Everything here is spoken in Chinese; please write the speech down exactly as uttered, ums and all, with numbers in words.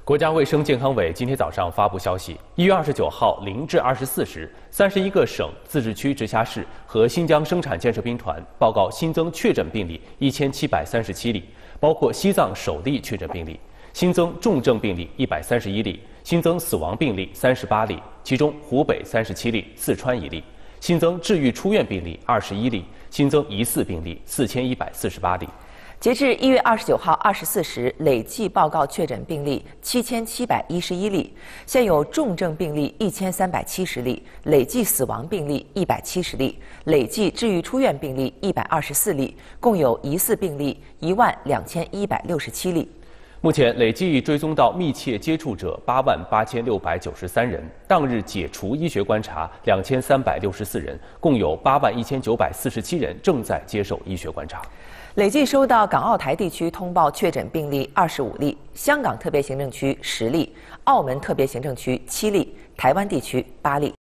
国家卫生健康委今天早上发布消息，一月二十九号零至二十四时，三十一个省、自治区、直辖市和新疆生产建设兵团报告新增确诊病例一千七百三十七例，包括西藏首例确诊病例，新增重症病例一百三十一例，新增死亡病例三十八例，其中湖北三十七例，四川一例，新增治愈出院病例二十一例，新增疑似病例四千一百四十八例。 截至一月二十九号二十四时，累计报告确诊病例七千七百一十一例，现有重症病例一千三百七十例，累计死亡病例一百七十例，累计治愈出院病例一百二十四例，共有疑似病例一万两千一百六十七例。 目前累计追踪到密切接触者八万八千六百九十三人，当日解除医学观察两千三百六十四人，共有八万一千九百四十七人正在接受医学观察。 累计收到港澳台地区通报确诊病例二十五例，香港特别行政区十例，澳门特别行政区七例，台湾地区八例。